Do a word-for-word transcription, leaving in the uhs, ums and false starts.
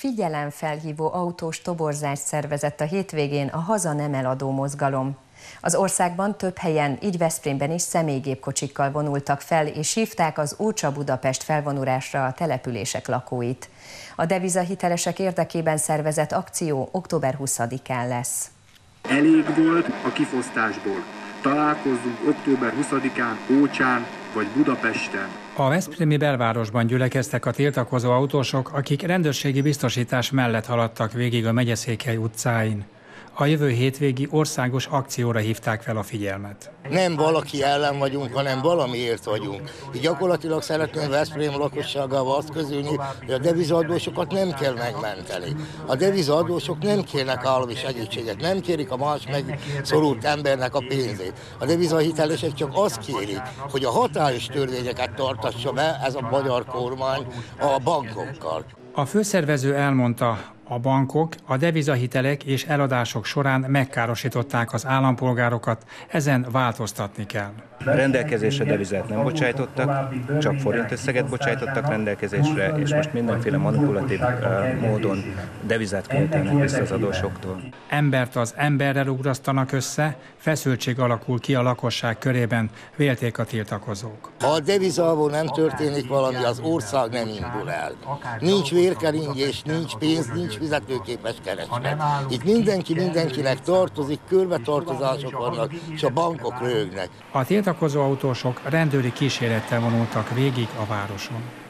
Figyelemfelhívó autós toborzást szervezett a hétvégén a Haza nem eladó mozgalom. Az országban több helyen, így Veszprémben is személygépkocsikkal vonultak fel, és hívták az Ócsa Budapest felvonulásra a települések lakóit. A devizahitelesek érdekében szervezett akció október huszadikán lesz. Elég volt a kifosztásból. Találkozzunk október huszadikán Ócsán vagy Budapesten. A veszprémi belvárosban gyülekeztek a tiltakozó autósok, akik rendőrségi biztosítás mellett haladtak végig a Megyeszékhely utcáin. A jövő hétvégi országos akcióra hívták fel a figyelmet. Nem valaki ellen vagyunk, hanem valamiért vagyunk. Így gyakorlatilag szeretném Veszprém lakosságával azt közülni, hogy a devizaadósokat nem kell megmenteni. A devizaadósok nem kérnek állami segítséget, nem kérik a más megszorult embernek a pénzét. A devizahitelesek csak azt kérik, hogy a hatályos törvényeket tartassa be ez a magyar kormány a bankokkal. A főszervező elmondta, a bankok a devizahitelek és eladások során megkárosították az állampolgárokat, ezen változtatni kell. Rendelkezésre devizát nem bocsájtottak, csak forint összeget bocsájtottak rendelkezésre, és most mindenféle manipulatív uh, módon devizát követelnek vissza az adósoktól. Embert az emberrel ugrasztanak össze, feszültség alakul ki a lakosság körében, vélték a tiltakozók. Ha a devizával nem történik valami, az ország nem indul el. Nincs vérkeringés, nincs pénz, nincs fizetőképes kereslet. Itt mindenki mindenkinek tartozik, körbetartozások vannak, és a bankok röhögnek. A tiltakozó autósok rendőri kísérettel vonultak végig a városon.